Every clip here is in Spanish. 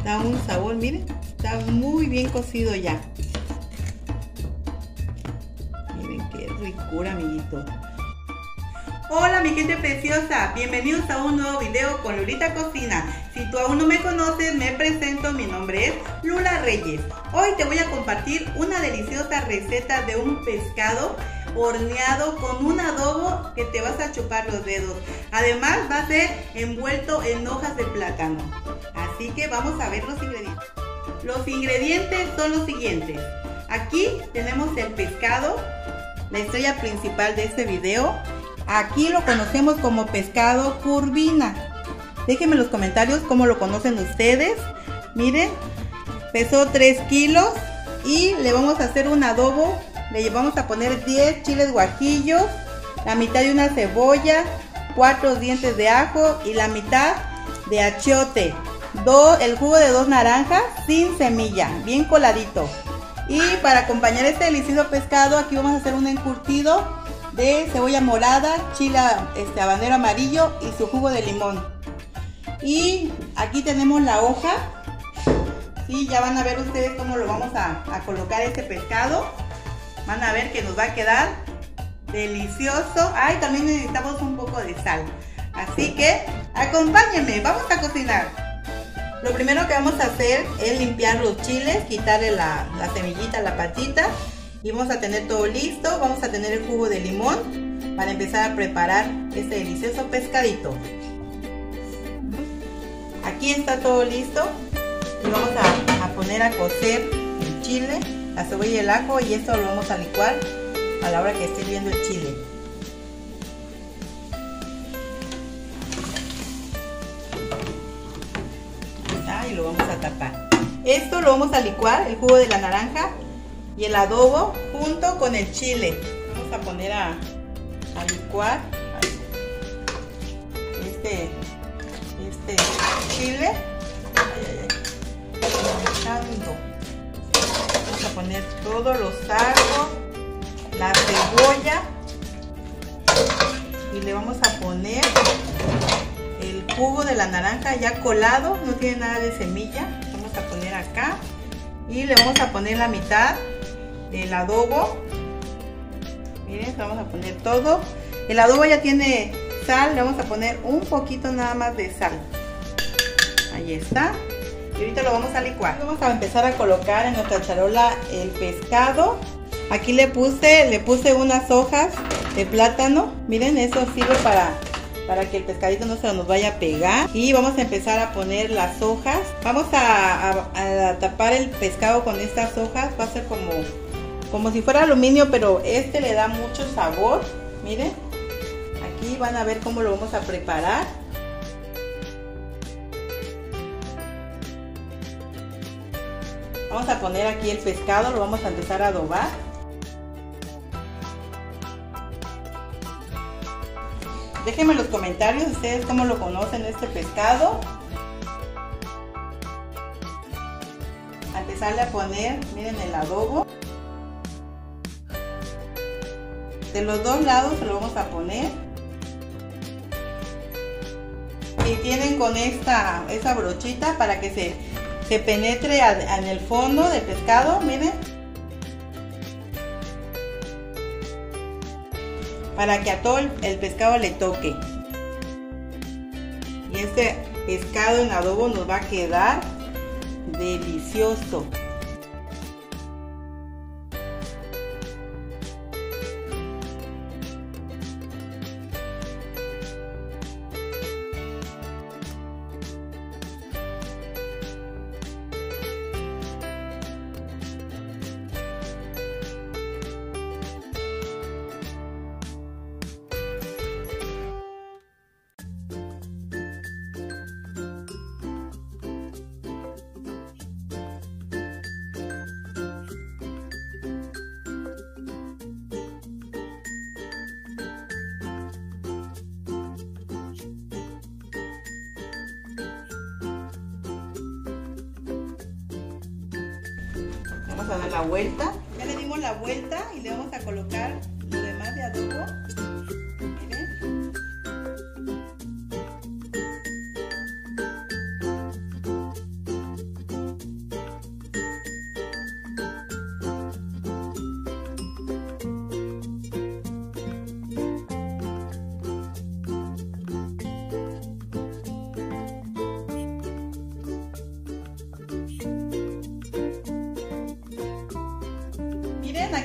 Da un sabor, miren, está muy bien cocido ya. Miren qué ricura, amiguito. Hola mi gente preciosa, bienvenidos a un nuevo video con Lulita Cocina. Si tú aún no me conoces, me presento, mi nombre es Lula Reyes. Hoy te voy a compartir una deliciosa receta de un pescado horneado con un adobo que te vas a chupar los dedos. Además va a ser envuelto en hojas de plátano. Así que vamos a ver los ingredientes. Los ingredientes son los siguientes. Aquí tenemos el pescado, la estrella principal de este video. Aquí lo conocemos como pescado curvina. Déjenme en los comentarios cómo lo conocen ustedes. Miren, pesó 3 kilos y le vamos a hacer un adobo. Le vamos a poner 10 chiles guajillos, la mitad de una cebolla, 4 dientes de ajo y la mitad de achiote. El jugo de 2 naranjas sin semilla, bien coladito. Y para acompañar este delicioso pescado, aquí vamos a hacer un encurtido de cebolla morada, chile habanero amarillo y su jugo de limón. Y aquí tenemos la hoja. Sí, ya van a ver ustedes cómo lo vamos a colocar este pescado. Van a ver que nos va a quedar delicioso. Ay, también necesitamos un poco de sal. Así que acompáñenme, vamos a cocinar. Lo primero que vamos a hacer es limpiar los chiles, quitarle la semillita, la patita. Y vamos a tener todo listo. Vamos a tener el jugo de limón para empezar a preparar este delicioso pescadito. Aquí está todo listo. Y vamos a poner a cocer el chile, la cebolla y el ajo, y esto lo vamos a licuar a la hora que esté hirviendo el chile. Y lo vamos a tapar. Esto lo vamos a licuar, el jugo de la naranja y el adobo junto con el chile. Vamos a poner a licuar este chile. Vamos a poner todos los ajos, la cebolla, y le vamos a poner el jugo de la naranja ya colado, no tiene nada de semilla. Vamos a poner acá y le vamos a poner la mitad del adobo. Miren, vamos a poner todo. El adobo ya tiene sal, le vamos a poner un poquito nada más de sal. Ahí está. Y ahorita lo vamos a licuar. Vamos a empezar a colocar en nuestra charola el pescado. Aquí le puse unas hojas de plátano. Miren, eso sirve para que el pescadito no se nos vaya a pegar. Y vamos a empezar a poner las hojas. Vamos a tapar el pescado con estas hojas. Va a ser como si fuera aluminio, pero este le da mucho sabor. Miren, aquí van a ver cómo lo vamos a preparar. Vamos a poner aquí el pescado, lo vamos a empezar a adobar. Déjenme en los comentarios ustedes cómo lo conocen este pescado. A empezarle a poner, miren, el adobo. De los dos lados se lo vamos a poner. Y tienen con esa brochita para que se penetre en el fondo del pescado, miren. Para que a todo el pescado le toque. Y este pescado en adobo nos va a quedar delicioso. Vamos a dar la vuelta. Ya le dimos la vuelta y le vamos a colocar lo demás de adobo. Miren.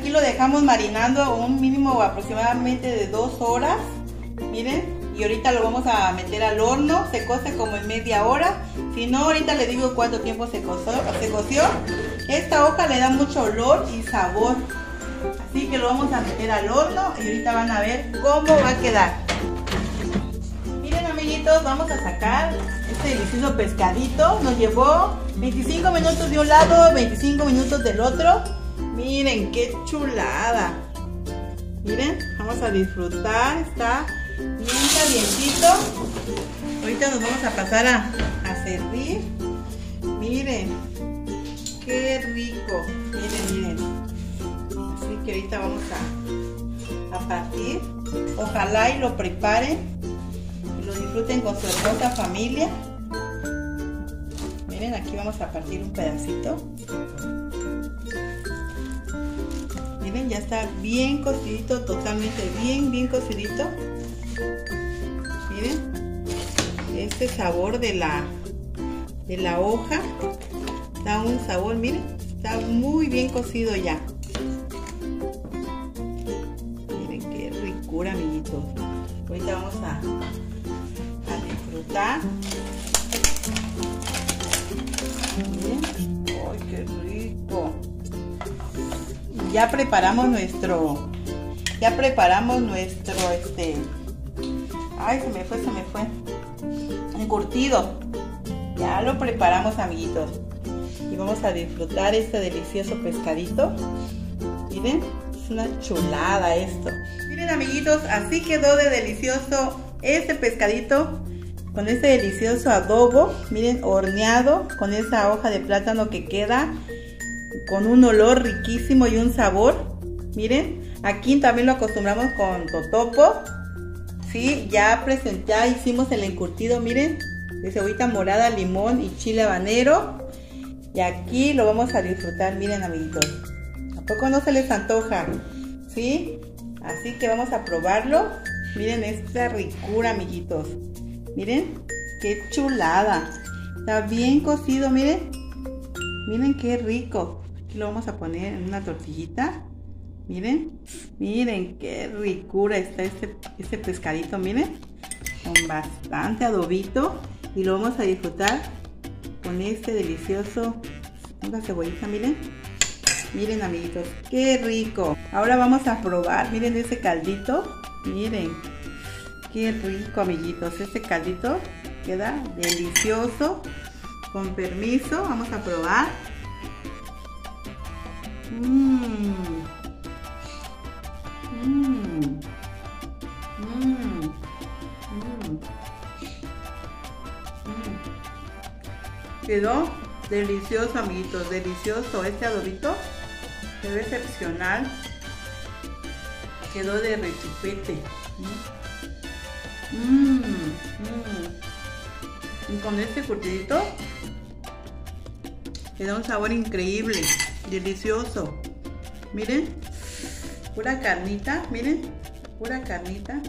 aquí lo dejamos marinando un mínimo aproximadamente de 2 horas. Miren, y ahorita lo vamos a meter al horno. Se cose como en media hora. Si no, ahorita le digo cuánto tiempo se coció. Esta hoja le da mucho olor y sabor. Así que lo vamos a meter al horno y ahorita van a ver cómo va a quedar. Miren, amiguitos, vamos a sacar este delicioso pescadito. Nos llevó 25 minutos de un lado, 25 minutos del otro. Miren qué chulada. Miren, vamos a disfrutar. Está bien calientito. Ahorita nos vamos a pasar a servir. Miren, qué rico. Miren. Así que ahorita vamos a partir. Ojalá y lo preparen y lo disfruten con su hermosa familia. Miren, aquí vamos a partir un pedacito. Miren, ya está bien cocidito, totalmente bien cocidito. Miren, este sabor de la hoja da un sabor, miren, está muy bien cocido ya. Miren qué ricura, amiguitos. Ahorita vamos a disfrutar. Miren, ¡ay, qué rico! Ya preparamos nuestro ay, se me fue encurtido. Ya lo preparamos, amiguitos, y vamos a disfrutar este delicioso pescadito. Miren, es una chulada esto. Miren, amiguitos, así quedó de delicioso este pescadito con este delicioso adobo. Miren, horneado con esa hoja de plátano que queda con un olor riquísimo y un sabor. Miren, aquí también lo acostumbramos con totopo. Sí, ya hicimos el encurtido, miren, de cebollita morada, limón y chile habanero. Y aquí lo vamos a disfrutar, miren, amiguitos. ¿A poco no se les antoja? ¿Sí? Así que vamos a probarlo. Miren esta ricura, amiguitos. Miren, qué chulada. Está bien cocido, miren. Miren qué rico. Aquí lo vamos a poner en una tortillita. Miren qué ricura está este pescadito, miren, con bastante adobito, y lo vamos a disfrutar con este delicioso, una cebollita, miren, amiguitos, qué rico. Ahora vamos a probar, miren ese caldito, miren, qué rico, amiguitos, este caldito queda delicioso. Con permiso, vamos a probar. Quedó delicioso, amiguitos, delicioso. Este adobito quedó excepcional. Quedó de rechupete. Y con este curtidito queda un sabor increíble, delicioso. Miren, pura carnita, miren, pura carnita.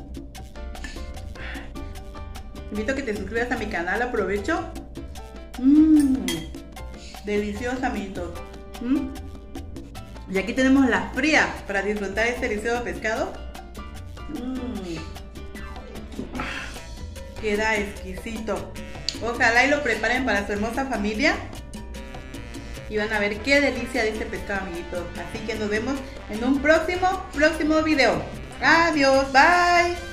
Invito a que te suscribas a mi canal, aprovecho. Deliciosa, amiguitos. Y aquí tenemos la fría para disfrutar este delicioso pescado. Queda exquisito. Ojalá y lo preparen para su hermosa familia. Y van a ver qué delicia de este pescado, amiguitos. Así que nos vemos en un próximo video. Adiós, bye.